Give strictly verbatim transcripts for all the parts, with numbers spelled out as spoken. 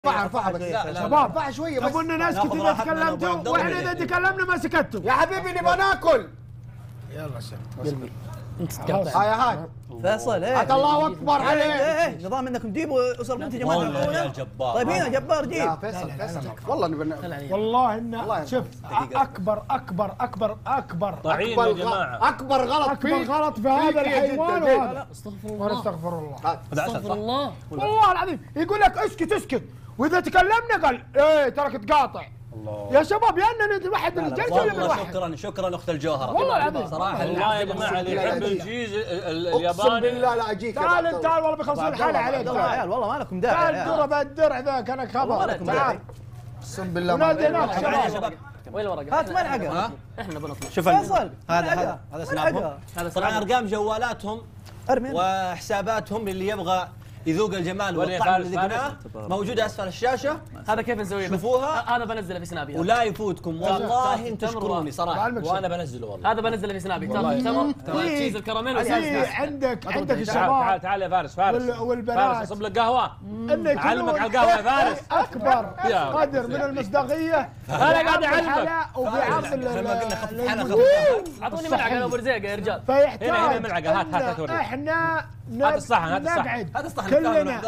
ارفعها ارفعها بس شباب ارفعها شويه بس. قلنا ناس كتير اذا تكلمتوا واحنا اذا تكلمنا ما سكتوا. يا حبيبي نبغى ناكل. يلا سلام. قلبي انت هاي هات فيصل ايه هات الله اكبر عليك. ايه نظام انكم تجيبوا اسر بنت يا جماعه والله يا جبار. طيب هنا جبار جيب. يا فيصل فيصل والله نبغى والله انه شوف اكبر اكبر اكبر اكبر طعين يا جماعه. اكبر غلط اكبر غلط في هذا الحيوان وهذا. استغفر الله استغفر الله استغفر الله والله العظيم يقول لك اسكت اسكت واذا تكلمنا قال ايه تراك تقاطع. الله يا شباب يا اننا واحد من الجلسه ولا من واحد. شكرا شكرا اخت الجوهره والله العظيم صراحه. والله يا جماعه اللي يحب الجيز اقسم الياباني بالله لا اجيك. تعال تعال والله بيخلصون الحاله عليك. تعال والله ما لكم داعي. تعال ضرب الدرع ذاك انا خبر. تعال اقسم بالله ونادي هناك يا شباب. شباب وين الورقه؟ هات ملعقه. احنا بنطلع. شوف فيصل هذا هذا هذا سنابهم. طبعا ارقام جوالاتهم ارمي وحساباتهم للي يبغى يذوق الجمال والطعم اللي ذقناه موجوده اسفل الشاشه. هذا كيف نسويه؟ شوفوها. هذا بنزله في سنابي. ولا يفوتكم والله انتم تشكروني صراحه. وانا بنزله والله. هذا بنزله في سنابي. تمر تمر تشيز الكراميل في عندك عندك الشباب. تعال تعال يا فارس فارس. والبنات فارس اصب لك قهوه. انك اعلمك على القهوه يا فارس. اكبر قدر من المصداقيه. انا قاعد اعلمك. وفي عرض زي ما قلنا خفف حالة اعطوني ملعقه لو برزيقه يا رجال. فيحتاج هنا هنا ملعقه. هات هات هات احنا هات الصحن هات الصحن. هذا الصحن كلنا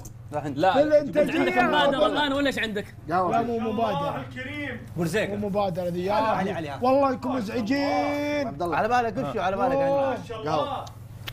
لا بالانتاجيه. عندك مبادره الان ولا ايش عندك؟ لا مو مبادره. برزيق مو مبادره ذي يا والله انكم مزعجين. على بالك وشو على بالك ما شاء الله.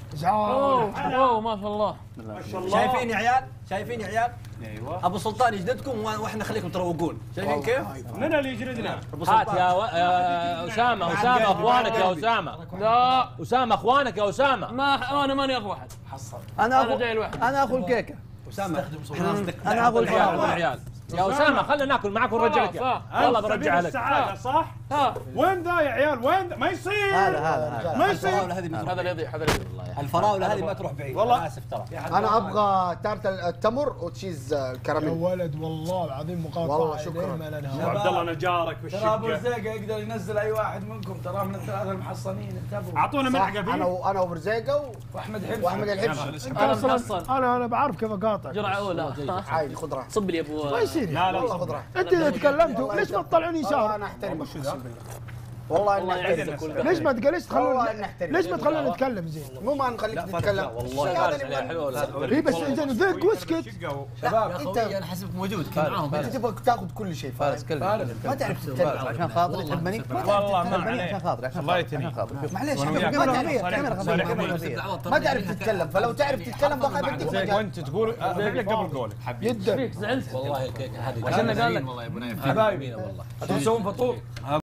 ازعاج. اوه ما شاء الله. ما شاء الله. شايفين يا عيال؟ شايفين يا عيال؟ ايوه ابو سلطان يجلدكم واحنا نخليكم تروقون. شايفين كيف؟ من اللي يجلدنا؟ هات يا و... يا اسامه اسامه اخوانك يا اسامه. لا اسامه اخوانك يا اسامه. ما انا ماني اخو واحد. انا انا جاي لوحدي. انا اخو الكيكه. اسامه انا اخو العيال. يا اسامه خلينا ناكل معك ونرجعك. والله برجع لك. السعاده صح؟ ها وين ذا يا عيال وين ما يصير. هذا هذا ما يصير. هذا اللي يضيع هذا اللي يضيع. الفراوله هذه ما تروح بعيد. والله اسف ترى. انا ابغى تارت التمر وتشيز يا الكراميل. ولد والله العظيم مقاطعه. والله شكرا. عبد الله انا جارك في ترى ابو الشقه. رزيقه يقدر ينزل اي واحد منكم تراه من الثلاثه المحصنين انتبهوا. اعطونا صح ملعقه انا فيه. وانا وبرزيقه واحمد حبشي واحمد الحبشي. انا محصن. انا انا بعرف كيف اقاطع. جرعه اولى. عادي خذ راحتك. صب لي يا ابو. ما يصير لا لا والله خذ راحتك. انت اذا تكلمتوا ليش ما تطلعون والله يسار؟ انا احترمك اقسم بالله. والله اني احترمك. ليش ما تقول ليش تخلون والله إني أحترم. ليش ما تخلون نتكلم زين؟ مو ما نخليك تتكلم. والله فارس عليه حلو ولا اي بس زين ذق واسكت. شباب انت انا حسبك موجود كان معاهم. انت تبغى تاخذ كل شيء فارس كلمه ما تعرف تتكلم عشان خاطري تحبني. والله ما عشان عليك. خاطري عشان الله خاطري يتني. عشان خاطري. معليش وأنا وياك. كاميرا خفيه صالحين. كاميرا خفيه صالحين. كاميرا خفيه ما تعرف تتكلم فلو تعرف تتكلم بقى بديك زيك مجال. وانت تقول لك قبل قولك. جدا فيك زعلت والله الكيكه هذه عشان قال لك والله يا ابو نايف حبايبي والله تسوون فطور.